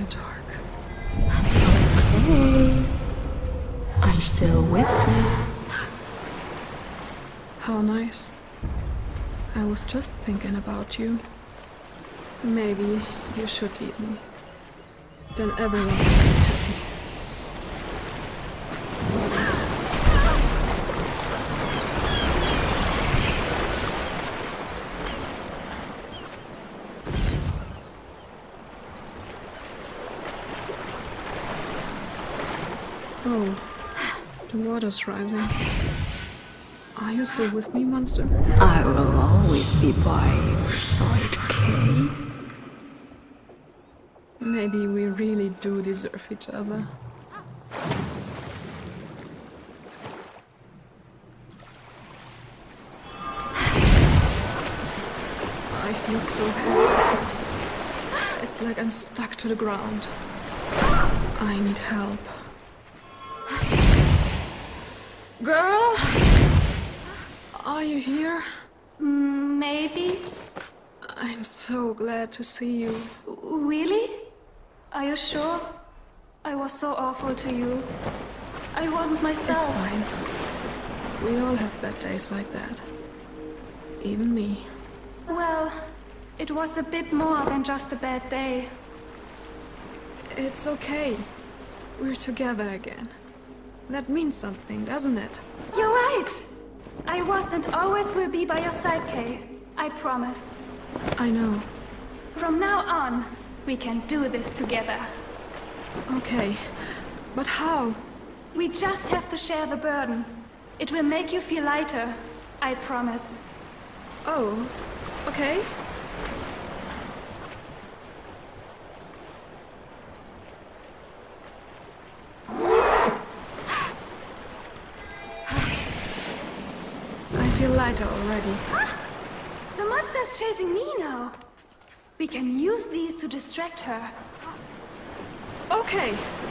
dark. Okay. I'm still with you. How nice. I was just thinking about you. Maybe you should eat me. Then everyone will be happy. Oh, the water's rising. Are you still with me, monster? I will always be by your side, okay? Maybe we really do deserve each other. I feel so heavy. It's like I'm stuck to the ground. I need help. Girl? Are you here? Maybe. I'm so glad to see you. Really? Are you sure? I was so awful to you. I wasn't myself. It's fine. We all have bad days like that. Even me. Well, it was a bit more than just a bad day. It's okay. We're together again. That means something, doesn't it? You're right! I was and always will be by your side, Kay. I promise. I know. From now on, we can do this together. Okay. But how? We just have to share the burden. It will make you feel lighter. I promise. Oh, okay. I feel lighter already. The monster's chasing me now. We can use these to distract her. Okay.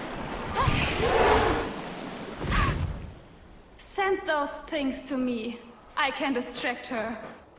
Send those things to me. I can distract her.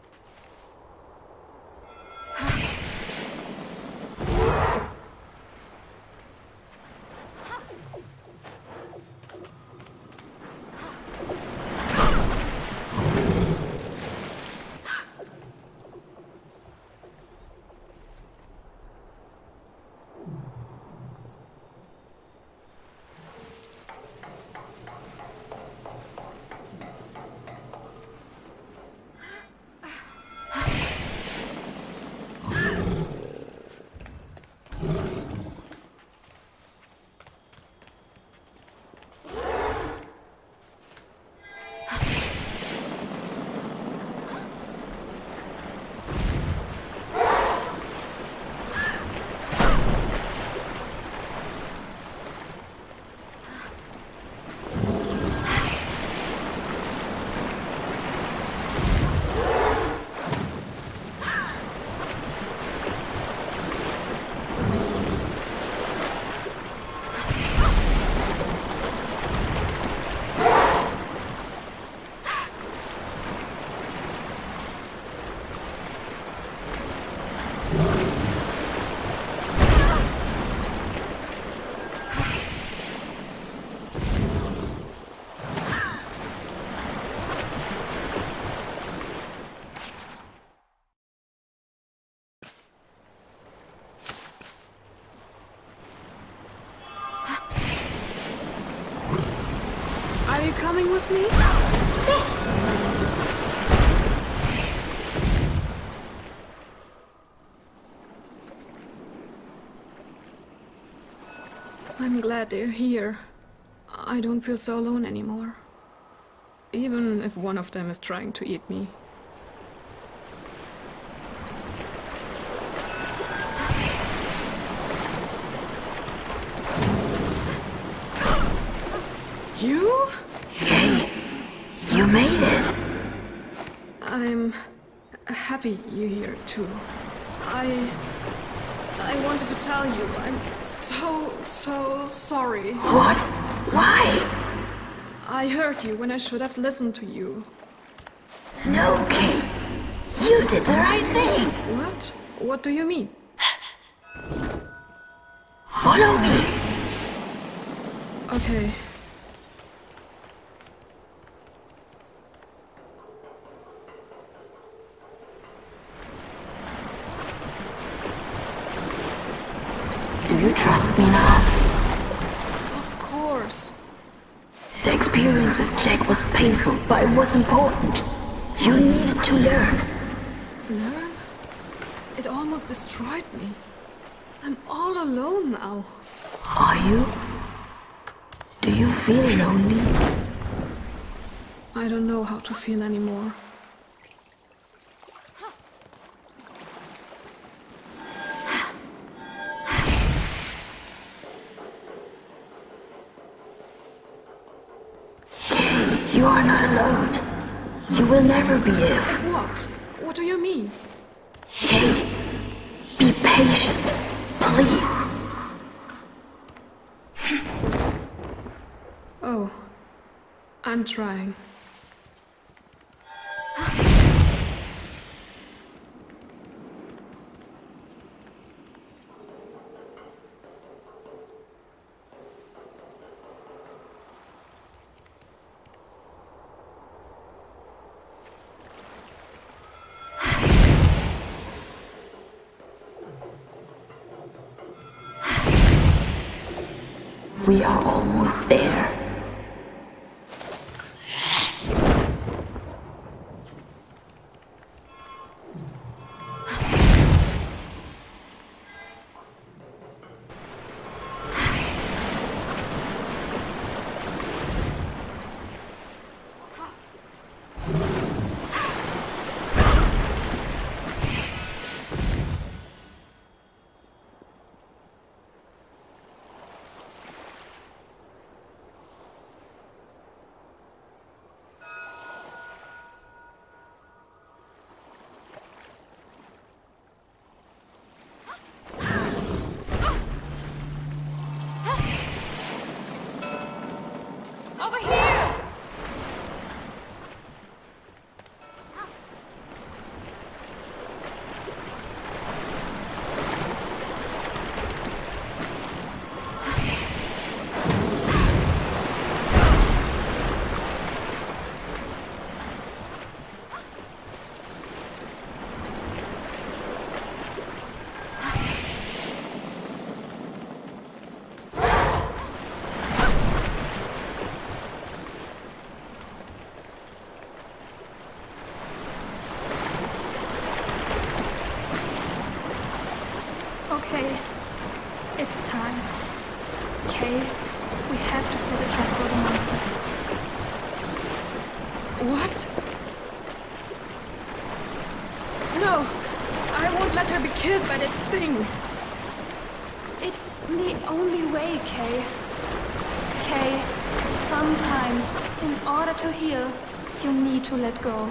Are you coming with me? I'm glad they're here. I don't feel so alone anymore. Even if one of them is trying to eat me. You? Kay, you made it. I'm happy you're here too. I wanted to tell you, I'm so sorry. What? Why? I hurt you when I should have listened to you. No, Kay. You did the right thing. What? What do you mean? Follow me. Okay. Do you trust me now? Of course. The experience with Jack was painful, but it was important. You needed to learn. Learn? It almost destroyed me. I'm all alone now. Are you? Do you feel lonely? I don't know how to feel anymore. Kay, you are not alone. You will never be if. What? What do you mean? Kay, be patient, please. Oh, I'm trying. We are almost there. Over here! Okay, it's time. Kay, we have to set a trap for the monster. What? No! I won't let her be killed by that thing! It's the only way, Kay. Kay, sometimes, in order to heal, you need to let go.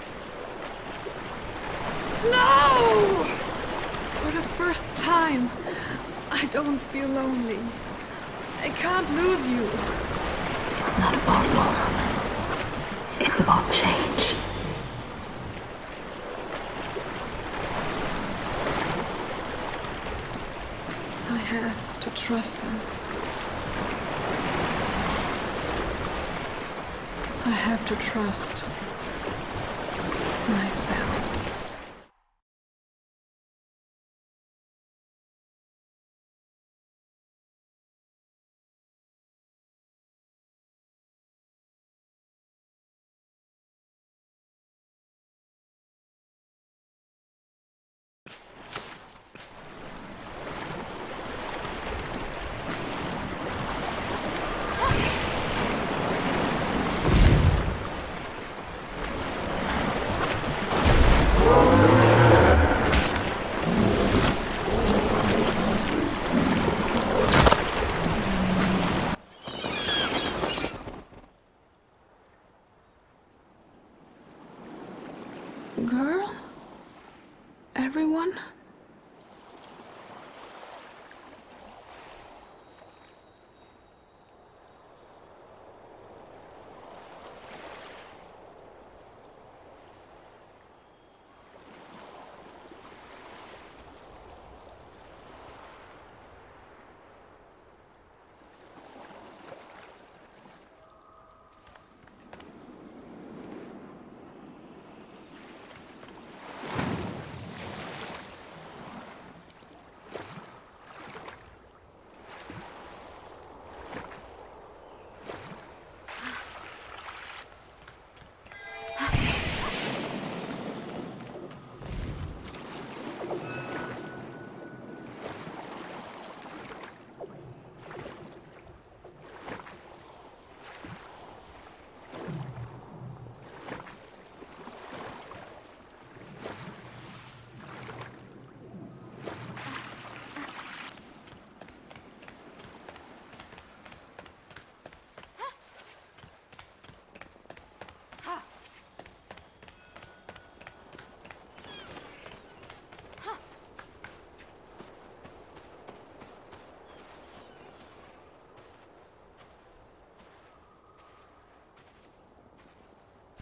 No! For the first time, I don't feel lonely. I can't lose you. It's not about loss. It's about change. I have to trust him. I have to trust myself. Girl? Everyone?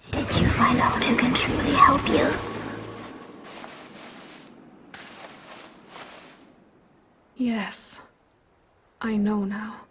Did you find out who can truly help you? Yes, I know now.